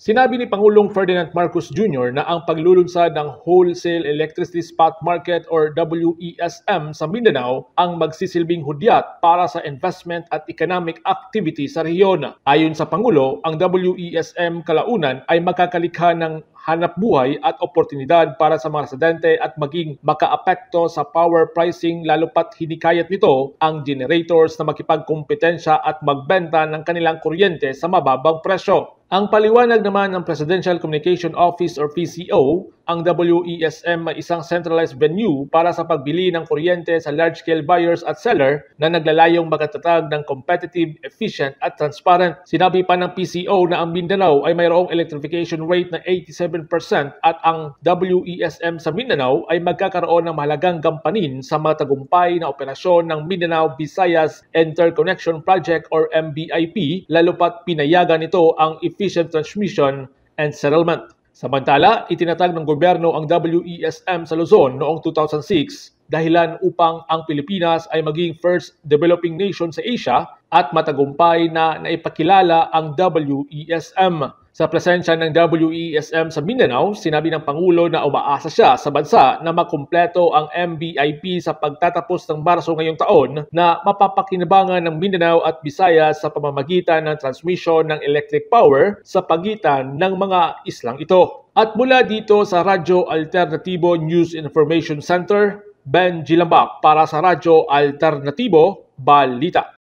Sinabi ni Pangulong Ferdinand Marcos Jr. na ang paglulunsad ng Wholesale Electricity Spot Market or WESM sa Mindanao ang magsisilbing hudyat para sa investment at economic activity sa rehiyon. Ayon sa Pangulo, ang WESM kalaunan ay magkakalikha ng hanap buhay at oportunidad para sa mga residente at maging makaapekto sa power pricing lalo pat hinikayat nito ang generators na makipagkompetensya at magbenta ng kanilang kuryente sa mababang presyo. Ang paliwanag naman ng Presidential Communication Office or PCO, ang WESM ay isang centralized venue para sa pagbili ng kuryente sa large-scale buyers at seller na naglalayong magkatatag ng competitive, efficient at transparent. Sinabi pa ng PCO na ang Mindanao ay mayroong electrification rate na 87% at ang WESM sa Mindanao ay magkakaroon ng mahalagang gampanin sa mga tagumpay na operasyon ng Mindanao Visayas Interconnection Project or MBIP, lalo pat pinayagan nito ang efficient transmission and settlement. Samantala, itinatag ng gobyerno ang WESM sa Luzon noong 2006 dahilan upang ang Pilipinas ay maging first developing nation sa Asia at matagumpay na naipakilala ang WESM. Sa presensya ng WESM sa Mindanao, sinabi ng Pangulo na umaasa siya sa bansa na makumpleto ang MBIP sa pagtatapos ng Marso ngayong taon na mapapakinabangan ng Mindanao at Visayas sa pamamagitan ng transmission ng electric power sa pagitan ng mga islang ito. At mula dito sa Radyo Alternatibo News Information Center, Ben Gilambak para sa Radyo Alternatibo Balita.